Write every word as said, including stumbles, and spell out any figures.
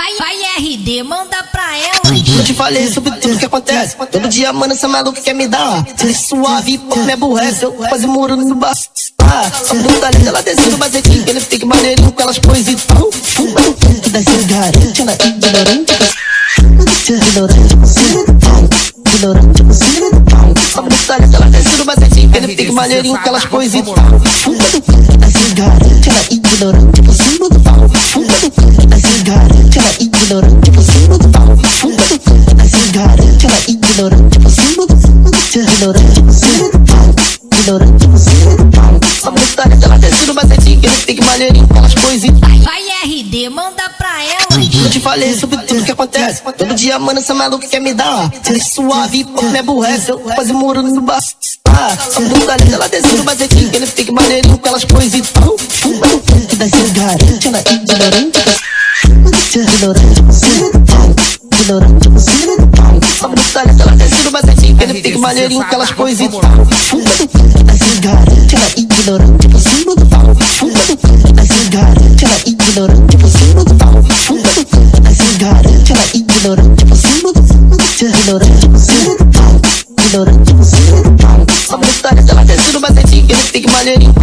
Vai, vai R D, manda pra ela. Eu te falei sobre tudo que acontece. Todo dia, mano, essa maluca quer me dar. Ser suave, pô, me aborrece. Eu quase moro no baço. Ah, a puta linda, ela descendo o basetinho. Ele fica maneirinho com elas coisas e tal. Fumando tanto da cigarette, ela é ignorante. Ignorante, você ignorante, você a puta linda, ela descendo o basetinho. Ele fica maneirinho com elas coisas e tal. Fumando tanto da cigarette, ela é ignorante, você não tal. Fumando tanto da cigarette, ela é ignorante, você não tal. Fumando tanto da cigarette, ela é ignorante, você não tal. Ignorante, você não tal. Ignorante, você não tal. A puta linda, ela descendo o basetinho. Ele fica maneirinho com elas coisas e tal. Vai R D, manda pra ela. Eu te falei sobre tudo que acontece. Todo dia, mano, essa maluca quer me dar. Ser suave, pô, me aborrece. Eu quase moro no baço. Ah, a puta linda, ela descendo o basetinho. Ele fica maneirinho com elas coisas e tal. Fumando tanto da cigarette, ela é ignorante. Ignorante, você não tal. Ignorante, você não tal. A puta linda, ela descendo o basetinho. Ele fica maneirinho com elas coisas e tal. Fumando tanto da cigarette, ela é ignorante. Você não tal. Fumando tanto da cigarette, ela é ignorante. Você não tal. Fumando tanto da cigarette, ela é ignorante. Você não tal. Ignorante, você não tal. Ignorante, você não tal. A puta linda, ela descendo o basetinho. Ele fica maneirinho.